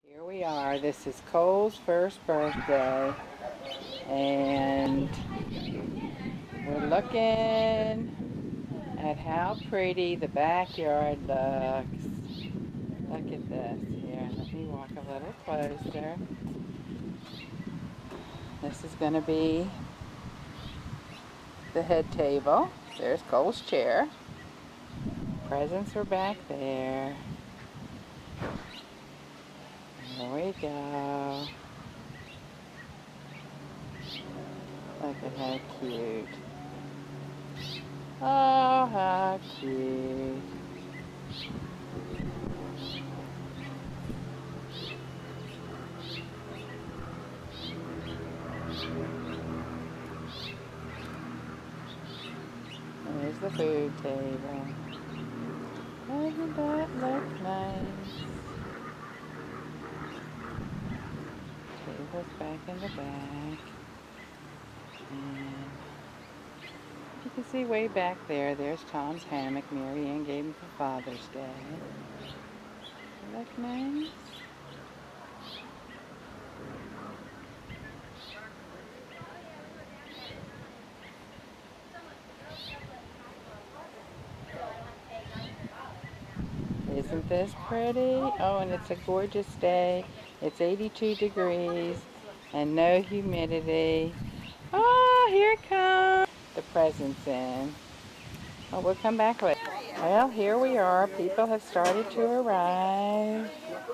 Here we are. This is Cole's first birthday, and we're looking at how pretty the backyard looks. Look at this. Here, let me walk a little closer. This is going to be the head table. There's Cole's chair. Presents are back there. There we go. Look at how cute. Oh, how cute. There's the food table. Doesn't that look nice? Table's back in the back. And you can see way back there, there's Tom's hammock Mary Ann gave him for Father's Day. Look nice? Isn't this pretty? Oh, and it's a gorgeous day. It's 82 degrees and no humidity. Oh, here it comes. The presents in. Oh, we'll come back later. Well, here we are. People have started to arrive.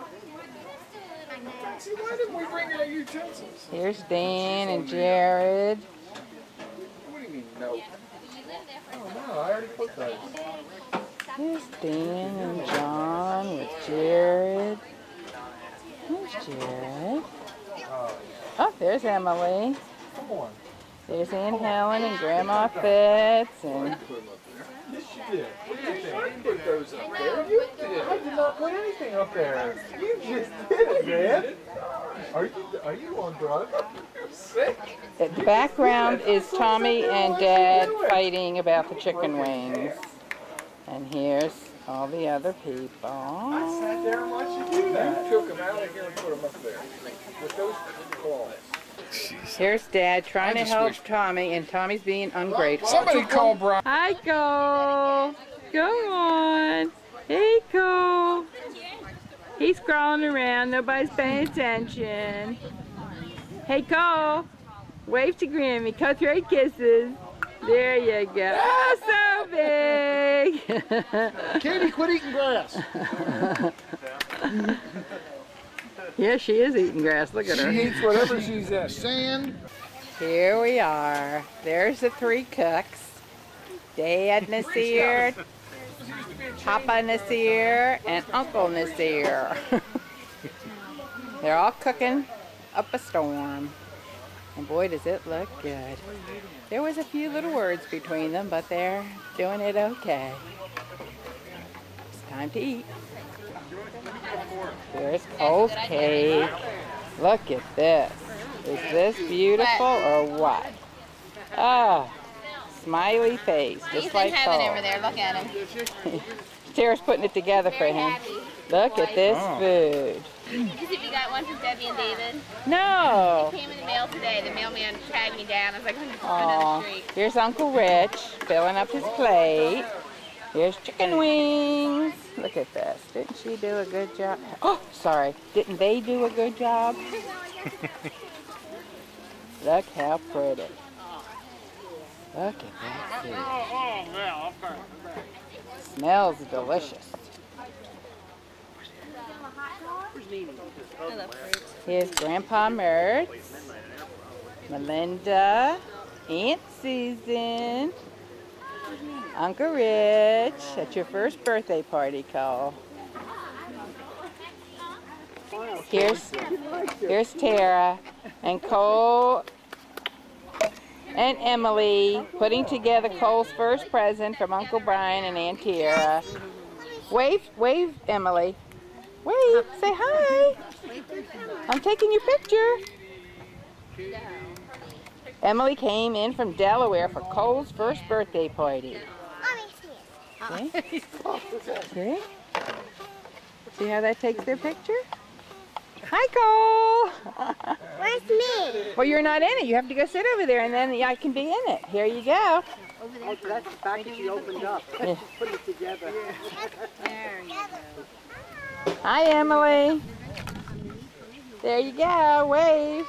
See, why didn't we bring our utensils? Here's Dan and Jared. What do you mean, no? Oh, no, I already put those. Here's Dan and John with Jared. Here's Jared. Oh, there's Emily. Come on. There's Aunt Helen and Grandma Fitz. And Yes, you did. What do you think? I put those up there. You did. I did not put anything up there. You just did it, man. Are you on drugs? You're sick. the background is Tommy and Dad fighting about the chicken wings. And here's all the other people. I sat there and watched you do that. You took them out of here and put them up there with those claws. Here's Dad trying to help Tommy, and Tommy's being ungrateful. Somebody call Brian. Hi, Cole. Go on. Hey, Cole. He's crawling around. Nobody's paying attention. Hey, Cole. Wave to Grammy. Cutthroat kisses. There you go. Oh, so big. Katie, quit eating grass. Yeah, she is eating grass. Look at her. She eats whatever she's at. Sand. Here we are. There's the three cooks. Dad Nasir, Papa Nasir, and Uncle Nasir. They're all cooking up a storm. And boy, does it look good. There was a few little words between them, but they're doing it okay. It's time to eat. There's Cole's cake. Look at this. Is this beautiful or what? Oh, smiley face, just like Cole. He's in heaven over there. Look at him. Tara's putting it together for him. Look at this food. Because if you got one from Debbie and David. No. It came in the mail today. The mailman tracked me down. I was like, I'm just going down Aw, the street. here's Uncle Rich filling up his plate. Here's chicken wings. Look at this. Didn't she do a good job? Oh, sorry. Didn't they do a good job? Look how pretty. Look at that food. Smells delicious. Here's Grandpa Mertz, Melinda, Aunt Susan, Uncle Rich. At your first birthday party, Cole. Here's Tara and Cole and Emily putting together Cole's first present from Uncle Brian and Aunt Tara. Wave, Emily. Wave, say hi. I'm taking your picture. Emily came in from Delaware for Cole's first birthday party. See? See how that takes their picture? Hi, Cole. Where's me? Well, you're not in it. You have to go sit over there, and then I can be in it. Here you go. Oh, so that's the package you opened up. Yeah. Put it together. There you go. Hi, Emily. There you go. Wave.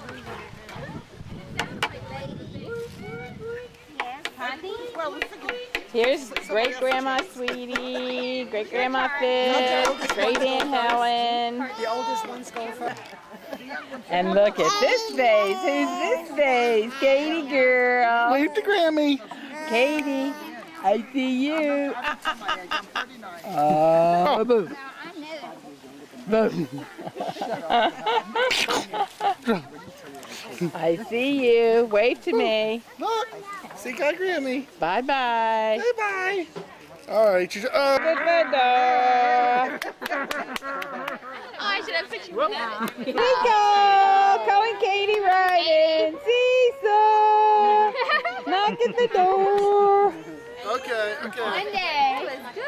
Here's Great Grandma Sweetie, Great Grandma Fitz, Great Aunt Helen. The oldest one's going for. And look at this face. Who's this face? Katie girl. Wave to Grammy. Katie, I see you. Boom. Boom. I see you. Wave to me. Look. See, got Grammy. Bye-bye. Bye bye. All right. Good. Oh, I should have put you in that. Nico, Cole and Katie riding. Seesaw. Knock at the door. Okay. Monday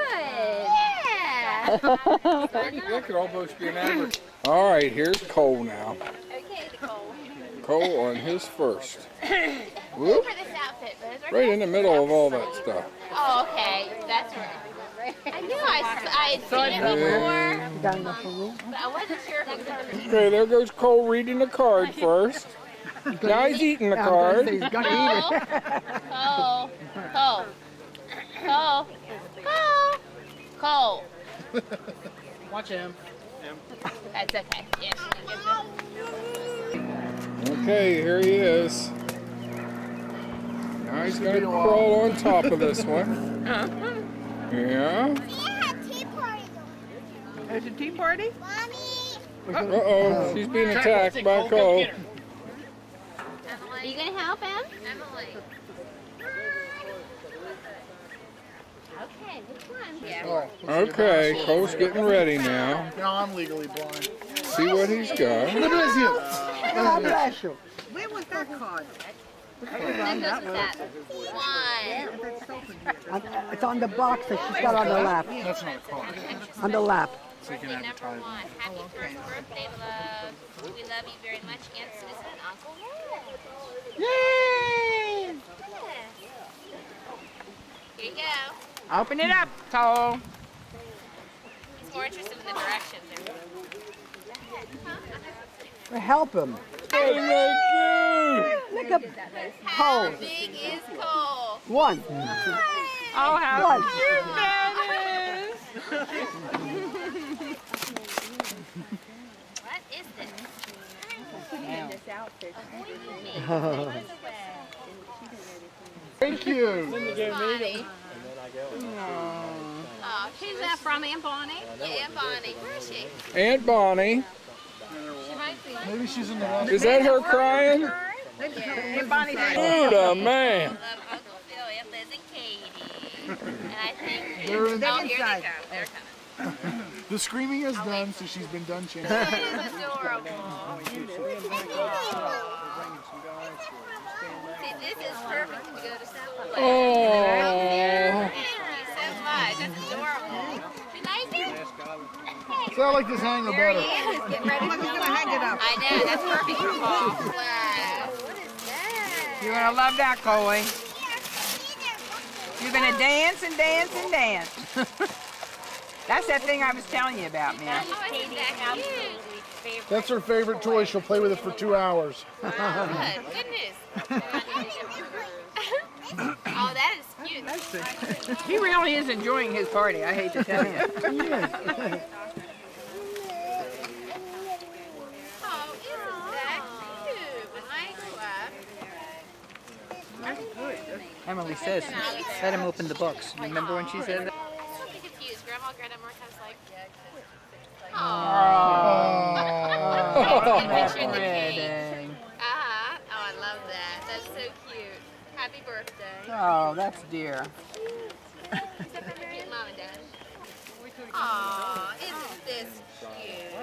was good. Yeah. That could almost be an average. All right, here's Cole now. Okay, Nicole. Cole on his first. Whoop. For this outfit, Liz. Right in the middle of all that stuff. Oh, okay. That's right. I knew I had seen it before, but I wasn't sure if it was in the Okay, there goes Cole reading the card first. Now he's eating the card. He's gonna eat it. Cole. Watch him. That's okay. Yes. Okay, here he is. Now he's gonna crawl on top of this one. Yeah. There's a tea party? Uh-oh, she's being attacked by Cole. Are you gonna help him? Emily. Okay, which one? Yeah. Okay, Cole's getting ready now. No, I'm legally blind. See what he's got. Look at you. God bless you. Where was that card? Then goes with that. One. It's on the box that she's got on her lap. That's not a card. On the lap. So you can Number advertise. one. Happy first birthday, love. We love you very much, Aunt Susan and Uncle Red. Yay! Here you go. Open it up, Cole. He's more interested in the directions. Well, help him. Hey, Look at How Cole. big is Cole? One. Oh, how One. cute that is. What is this? Thank you. Bonnie. Oh, who's that from, Aunt Bonnie? Yeah, Aunt Bonnie. Where is she? Aunt Bonnie. She might be. Maybe she's in the wrong. Is that her crying? Hey, Bonnie, Buddha, man. I love Uncle Phil, Aunt Liz, and Katie. And I think... They're in- Oh, here they come. They're coming. The screaming is done, so she's been done changing. It is adorable. See, this is perfect to go to South Oh. Thank you so much. That's adorable. You like it? So I like this hanger There he better. is. He's getting ready to hang it up. I know. That's perfect for Paul. Wow. What is that? you're going to love that, Coley. You're going to dance and dance and dance. That's that thing I was telling you about, man. Oh, isn't that cute? That's her favorite toy. She'll play with it for 2 hours. Oh, good. Goodness. Oh, that is cute. He really is enjoying his party, I hate to tell you. Oh, isn't that cute? When I grow up. Emily says, let him open the books. Remember when she said that? I'm so confused. Grandma, Grandma comes like, Oh. picture of the cake. Wedding. Uh-huh. Oh, I love that. That's so cute. Happy birthday. Oh, that's dear. Cute Mom and Dad. Aw, isn't this cute?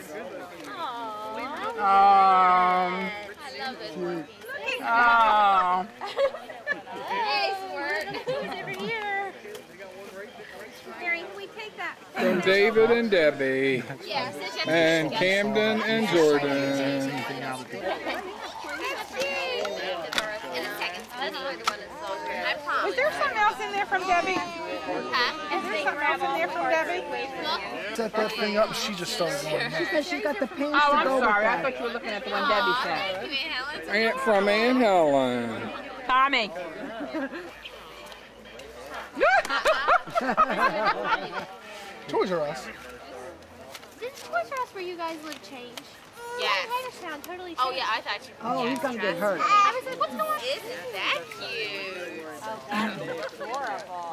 Aw. Oh. I love those more pieces. Oh. Hey, Squirt. Who's over here? Mary, can we take that from David and Debbie, Yeah, since you have and Camden and Jordan. in a second. That's really the one that's so good. I promise. Is there something else in there from Debbie? Huh? Is there something else in there from Debbie? Set that thing up, she just started going. Because she got the pants Oh, to I'm go with sorry. I that. thought you were looking at the one Debbie sent. Thank you, Aunt Helen. Aunt from Aunt Helen. Tommy. Toys R Us. Did Toys R Us where you guys live change? Yes. Sound totally changed. Oh yeah, I thought you. Oh, he's gonna get hurt. I was like, what's going on? Isn't that cute? Oh, that's adorable.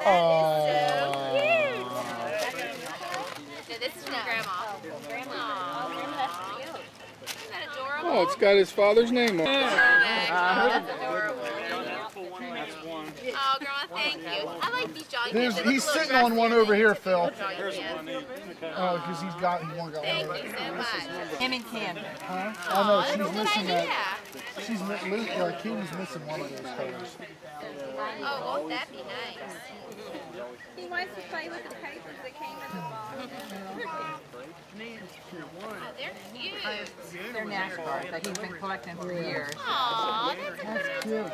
No, this is from Grandma. Grandma. That's cute. Isn't that adorable? Oh, it's got his father's name on it. That's adorable. Oh, Grandma, thank you. I like these Jolly Pants. They look He's a little sitting on one over here, Phil. Jolly Pants. Oh, because he won't go Thank over you there. so much. Him and Camden. Huh? Oh, Oh no, that's a she's good missing idea. that. Katie's missing one of those colors. Oh, won't that be nice? He wants to play with the papers that came in the box. Oh, they're cute. They're NASCAR that he's been collecting for years. Aw, that's Cute.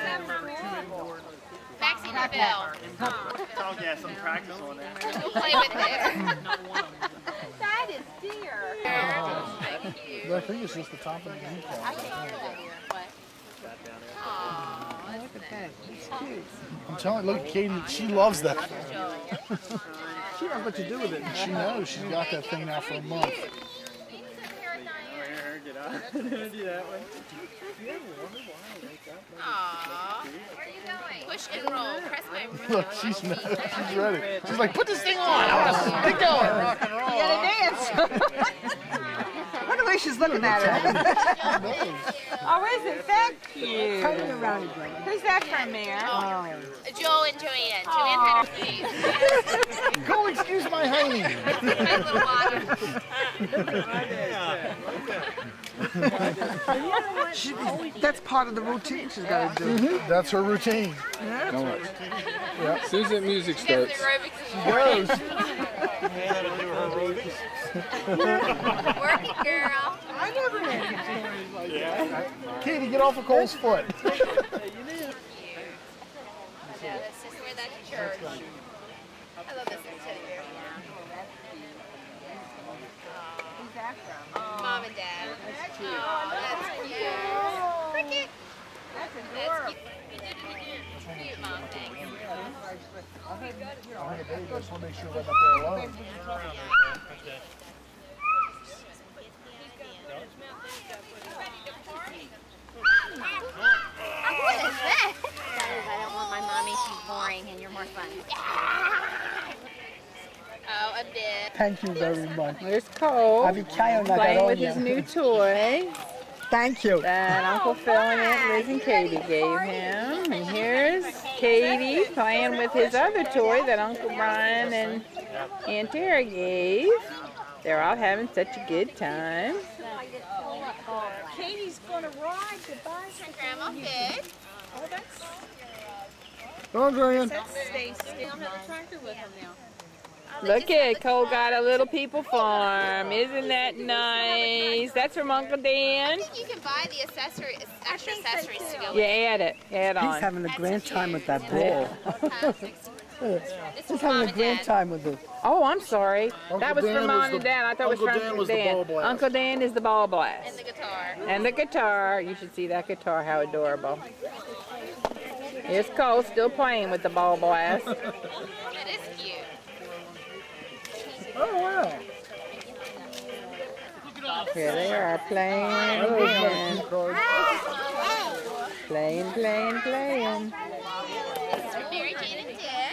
Maxie and Phil. I'll get some practice on that. You'll play with it. That is dear. Thank you. I think it's just the top of the green I part. can't hear that here. What? Aw, Look at that. It's cute. I'm telling you, look, Katie, she loves that. She knows what to do with it. She knows she's got that thing now for a month. Here, get out. Do that one. Aw. Where are you going? Push and roll. Press my room. Look, she's ready. She's like, put this thing on. Get going. Rock and roll. You gotta dance. Look at the way she's looking at her. Oh, isn't that cute? Turn it around again. Who's that from there? Oh. Joel and Joanne. Joanne had her feet. Go excuse my honey. My little water. That's part of the routine she's got to do. That's her routine. No. As soon as that music She does starts. the aerobics. Goes. Work it, girl. Katie, get off of Cole's foot. Yeah, that's just where that's church. I love this little teddy bear. Mom and Dad. That's cute. Oh, that's cute. Cricket. That's adorable. You did it again. Cute, Mom. Thanks. Just want to make sure we're not there alone. What is that? That is, I don't want my mommy. She's boring and you're more fun. Oh, a bit. Thank you very much. There's Cole I'll be trying not playing to with his new toy Thank you. that Uncle Phil and Aunt Liz and Katie gave him. And here's Katie playing with his other toy that Uncle Brian and Aunt Tara gave. They're all having such a good time. Katie's gonna ride the bicycle. Grandma Pig. Come on, Julian. Stay still. Have a tractor with him now. Look at Cole got a little people farm. Isn't that nice? That's from Uncle Dan. I think you can buy the accessory, extra accessories to go Yeah, add it. Add He's on. having a grand time with that bull. with it. This He's is having Mom a and grand Dad. time with it. Oh, I'm sorry. Uncle That was Dan from was Mom the- and Dad. I thought it was Uncle from Dan Uncle was the Dan. ball blast. Uncle Dan is the ball And blast. the guitar. And the guitar. You should see that guitar. How adorable. Here's Cole still playing with the ball blast. That is cute. Oh, wow. Here they are playing again. Playing, playing, playing. This is from Mary Jane and Dick.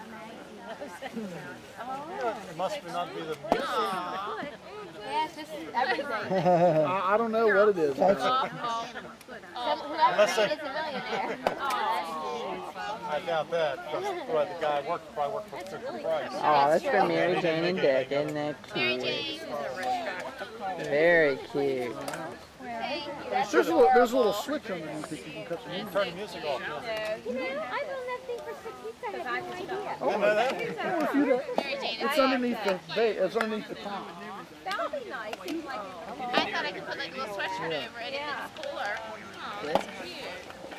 It must not be the Aww. Yes, this is everything. I don't know what it is. Whoever made it is a millionaire. I doubt that. Because the guy probably worked for Fisher Price. Oh, that's from Mary Jane and Dick. Isn't that Mary cute? Jane. Very cute. There's a little switch underneath that you can cut the music. Turn the music off. I've known that thing for 6 weeks. I had no idea. You know that? Mary Jane. It's underneath the bait. It's underneath the top. That would be nice. Like, I thought I could put like a little sweatshirt over it and it's cooler. Oh, that's cute.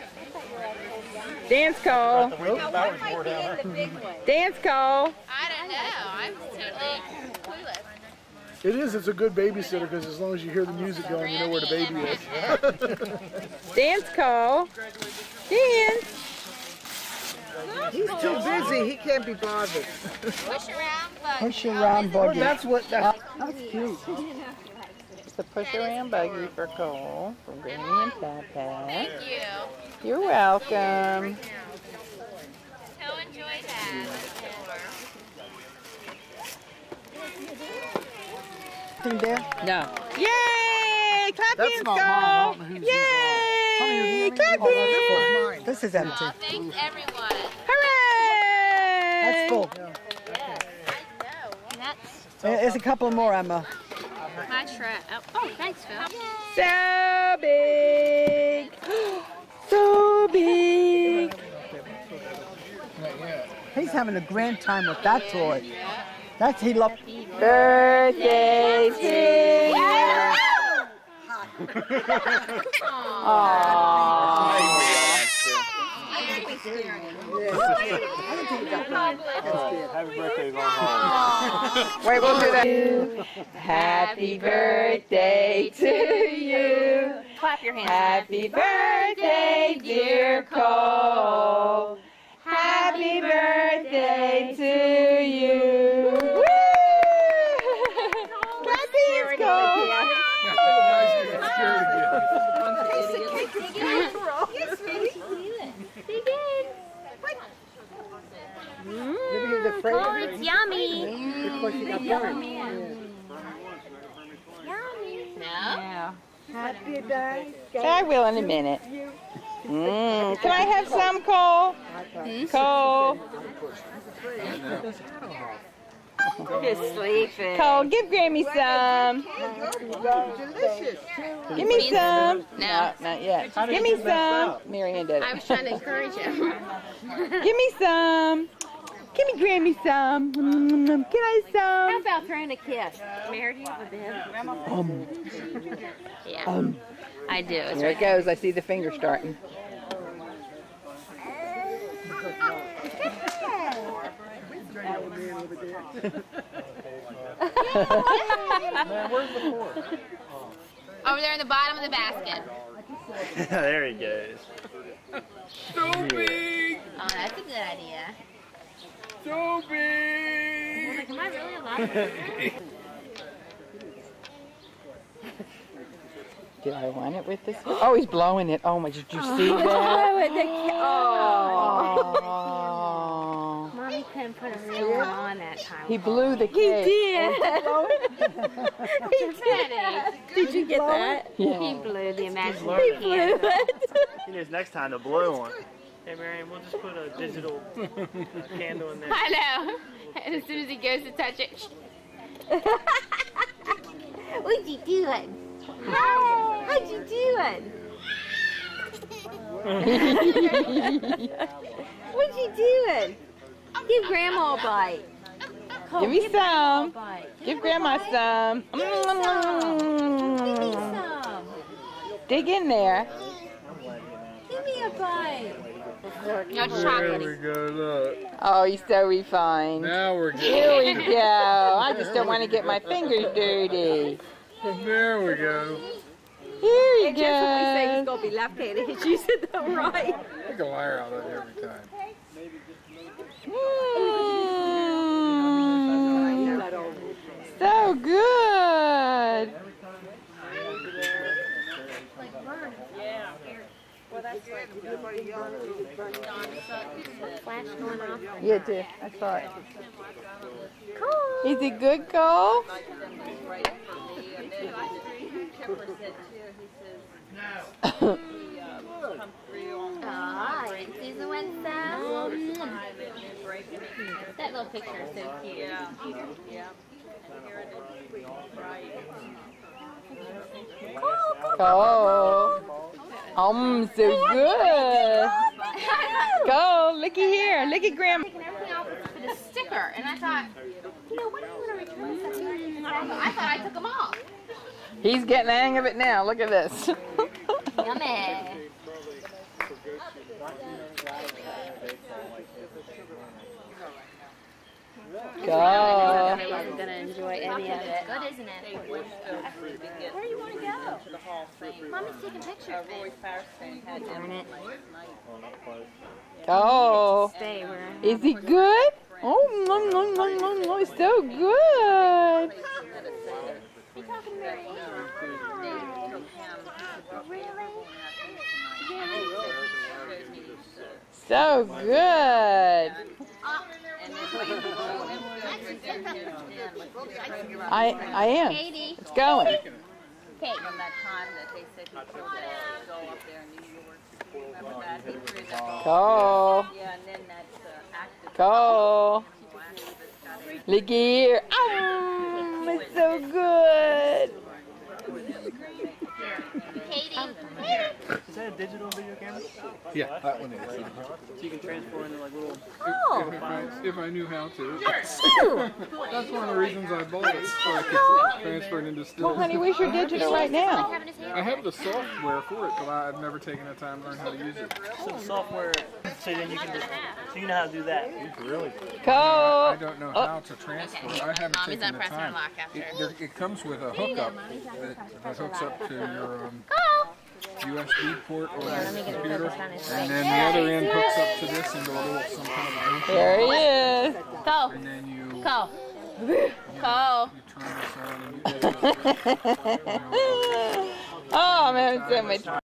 Dance, Cole. The batteries wore down there. the big one. Dance, Cole. I don't know. I'm totally clueless. It is. It's a good babysitter because as long as you hear the music going, you know where the baby is. Dance, Cole. Dance. He's too busy. He can't be bothered. Push around, but Push around buggy. That's what. That's cute. It's the push around buggy for Cole from Granny and Papa. thank you. You're welcome. He'll enjoy that. Thing there. No. Yay! Clap That's hands, not mine. I don't know Cole. whose Yay! Clap hands. This is empty. Oh, thanks everyone. Hooray! That's full. I know. That's There's a couple more, Emma. my trap. Oh, thanks, Phil. So big. So big. He's having a grand time with that toy. That's he loved. Birthday to you. Happy birthday, Long. Wait, we'll do that. Happy birthday to you. Clap your hands. Happy birthday, dear Cole. Happy birthday to you. Woo! Clap hands, Cole. Oh, it's yummy. Yummy. No? Yeah. Happy birthday. I will in a minute. Can I have some, Cole? Cole. Just sleeping. Cole, give Grammy some. Give me some. No. Not yet. Give me some. Marianne did I it. was trying to encourage him. Give me some. Give me Grammy some. Can I How some? about throwing a kiss? Meredith with him. Yeah. I do. It's There it goes. I see the finger starting. Man, where's the fork? Over there in the bottom of the basket. There he goes. So big. Oh, that's a good idea. So big. Am I really alive? Did I want it with this? Oh, he's blowing it. Oh my! Did you see that? Oh. Mommy couldn't put a real one on that time. He blew the cake. Did you get that? Yeah. He blew the imaginary candle. He knows next time to blow one. Hey, Marianne, we'll just put a digital candle in there. I know. And as soon as he goes to touch it, What'd you doing? How'd you doing? What'd you doing? Give Grandma a bite. Cole, Give me some. Grandma a bite. Give Grandma some. Give me some. Dig in there. Give me a bite. no There chocolate. we go. Look. Oh, he's so refined. Now we're Here good. we go. I just don't want to get my fingers dirty. There we go. Here he Just when we say he's goes. gonna be left-handed, he's using the right. Take a liar out of it every time. So good. Flash going off. Yeah, too. I saw it. Is it good, Cole? Oh, and Susan went some. That little picture is so cute. Cole. So good. Go, looky here. Look at Grandma. Taking everything off for the stick sticker, and I thought, what do you want to return this? I thought I took them off. He's getting the hang of it now. Look at this. Yummy. Go. I wasn't gonna enjoy any of it. Good, isn't it? Where do you want to go? Mommy's taking pictures. Darn it. Go. Stay where. Is he good? Oh, nom, nom, nom, nom, nom. He's so good. So good. I am. Katie. It's going. Kate. From that time that they said he killed that girl up there in New York. Remember that? He threw that ball. Go. Yeah, and then that's active. Go. Look here. It's so good. Katie. Is that a digital video camera? Yeah, that one is. So you can transfer into like little. If I knew how to. That's one of the reasons I bought it, so I could transfer it into stills. Well, honey, where's your digital right now? I have the software for it, but I've never taken the time to learn how to use it. So the software, so then you can just, so you know how to do that. Really? I Go. don't know how to transfer it. I haven't Mommy's taken the not pressing time. lock after. It comes with a hookup that hooks up to your Go. USB port or computer, and then the other end hooks up to this into a little some kind of a There he is. Go. and then you Go. Go. turn this on and you get it. Oh, I'm having so much